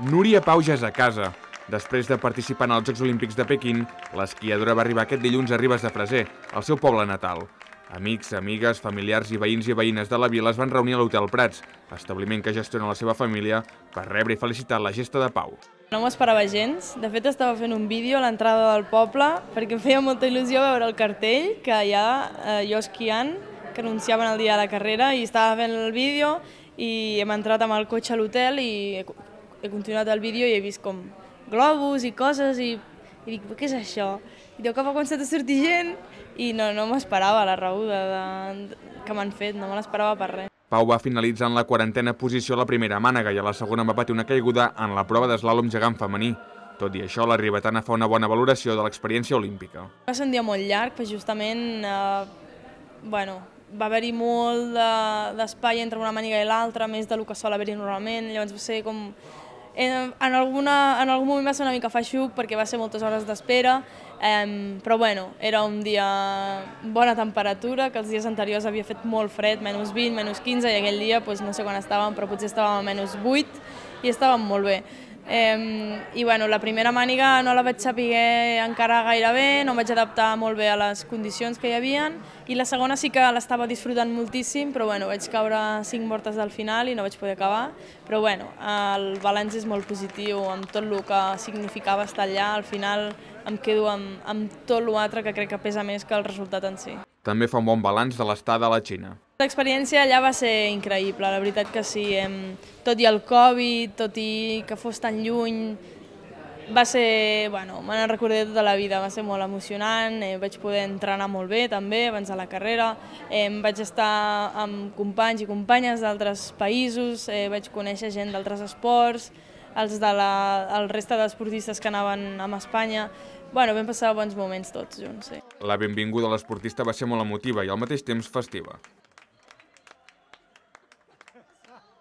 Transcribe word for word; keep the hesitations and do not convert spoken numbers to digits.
Núria Pau ja és a casa. Després de participar en els Jocs Olímpics de Pequín, l'esquiadora va arribar aquest dilluns a Ribes de Freser, el seu poble natal. Amics, amigues, familiars i veïns i veïnes de la vila es van reunir a l'Hotel Prats, establiment que gestiona la seva família, per rebre i felicitar la gesta de Pau. No m'ho esperava gens. De fet, estava fent un vídeo a l'entrada del poble perquè em feia molta il·lusió veure el cartell que hi ha eh, jo esquiant, que anunciaven el dia de la carrera, i estava fent el vídeo i hem entrat amb el cotxe a l'hotel i he, he continuat el vídeo i he vist com globus i coses i, i dic, què és això? I de cop ha començat a sortir gent i no, no m'esperava la rebuda de, que m'han fet, no me l'esperava per res. Pau va finalitzar en la quarantena posició a la primera mànega i a la segona va patir una caiguda en la prova d'eslàlom gegant femení. Tot i això, la ribetana fa una bona valoració de l'experiència olímpica. Va ser un dia molt llarg, però justament eh, bueno, va haver-hi molt d'espai entre una màniga i l'altra, més del que sol haver-hi normalment, llavors va ser com... En, alguna, en algun moment va ser una mica feixuc perquè va ser moltes hores d'espera, eh, però bueno, era un dia bona temperatura, que els dies anteriors havia fet molt fred, menys vint, menys quinze, i aquell dia doncs, no sé quan estàvem, però potser estàvem a menys vuit i estàvem molt bé. Eh, I bueno, la primera màniga no la vaig saber encara gaire bé, no em vaig adaptar molt bé a les condicions que hi havia, i la segona sí que l'estava disfrutant moltíssim, però bueno, vaig caure cinc voltes al final i no vaig poder acabar, però bueno, el balanç és molt positiu amb tot el que significava estar allà. Al final em quedo amb, amb tot l'altre, que crec que pesa més que el resultat en si. També fa un bon balanç de l'estada a la Xina. L'experiència allà va ser increïble, la veritat que sí. Tot i el Covid, tot i que fos tan lluny, va ser, bueno, me n'en recordaré tota la vida, va ser molt emocionant, eh, vaig poder entrenar molt bé també abans de la carrera, eh, vaig estar amb companys i companyes d'altres països, eh, vaig conèixer gent d'altres esports, els de la, el resta d'esportistes que anaven amb Espanya. Bueno, vam passar bons moments tots junts, sí. La benvinguda a l'esportista va ser molt emotiva i al mateix temps festiva.